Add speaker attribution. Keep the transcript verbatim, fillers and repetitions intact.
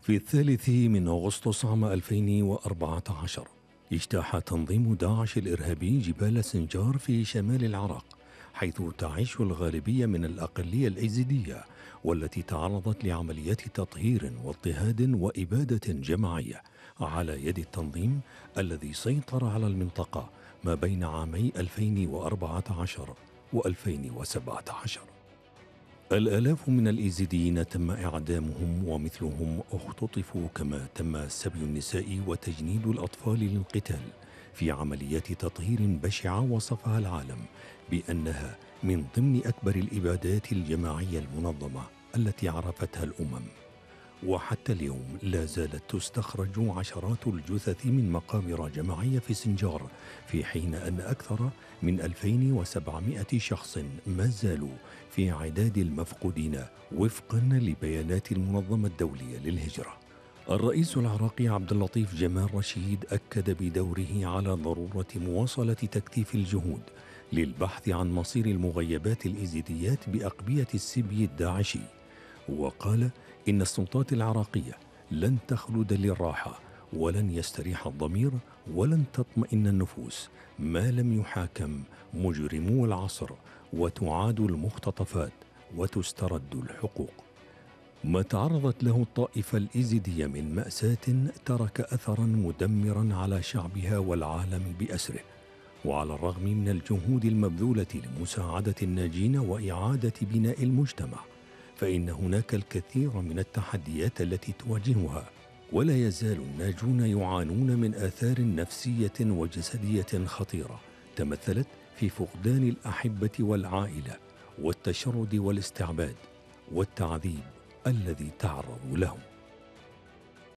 Speaker 1: في الثالث من أغسطس عام ألفين وأربعة عشر اجتاح تنظيم داعش الإرهابي جبال سنجار في شمال العراق، حيث تعيش الغالبية من الأقلية الإيزيدية، والتي تعرضت لعمليات تطهير واضطهاد وإبادة جماعية على يد التنظيم الذي سيطر على المنطقة ما بين عامي ألفين وأربعة عشر وألفين وسبعة عشر. الآلاف من الإيزيديين تم إعدامهم ومثلهم اختطفوا، كما تم سبي النساء وتجنيد الأطفال للقتال في عمليات تطهير بشعة وصفها العالم بأنها من ضمن أكبر الإبادات الجماعية المنظمة التي عرفتها الأمم. وحتى اليوم لا زالت تستخرج عشرات الجثث من مقابر جماعية في سنجار، في حين أن أكثر من ألفين وسبعمائة شخص ما زالوا في عداد المفقودين وفقا لبيانات المنظمة الدولية للهجرة. الرئيس العراقي عبد اللطيف جمال رشيد أكد بدوره على ضرورة مواصلة تكثيف الجهود للبحث عن مصير المغيبات الإيزيديات بأقبية السبي الداعشي، وقال إن السلطات العراقية لن تخلد للراحة، ولن يستريح الضمير، ولن تطمئن النفوس ما لم يحاكم مجرمو العصر وتعاد المختطفات وتسترد الحقوق. ما تعرضت له الطائفة الإيزيدية من مأساة ترك أثرا مدمرا على شعبها والعالم بأسره، وعلى الرغم من الجهود المبذولة لمساعدة الناجين وإعادة بناء المجتمع، فإن هناك الكثير من التحديات التي تواجهها، ولا يزال الناجون يعانون من آثار نفسية وجسدية خطيرة تمثلت في فقدان الأحبة والعائلة والتشرد والاستعباد والتعذيب الذي تعرضوا له.